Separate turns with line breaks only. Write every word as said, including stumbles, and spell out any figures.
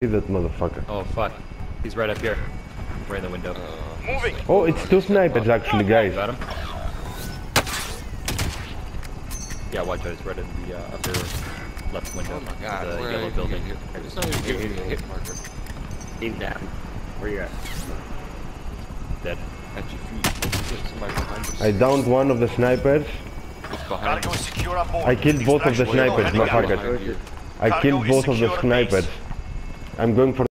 See that motherfucker.
Oh fuck. He's right up here. Right in the window.
Uh, Moving.
Oh, it's two snipers actually, guys.
Got him? Yeah, watch out. It's right in the uh, upper left window.
Oh my god,
the
where
yellow
are you
building.
here? It's not even giving me a hit marker.
He's down. Where you at?
Dead.
At your feet. There's somebody behind us.
I downed one of the snipers.
It's behind
Cargo
us.
is secure on board.
I killed both of the
Extraction
snipers,
window heading
motherfucker.
out.
Behind you.
I
Cargo
killed
is
both of the
secure at base.
snipers. I'm going for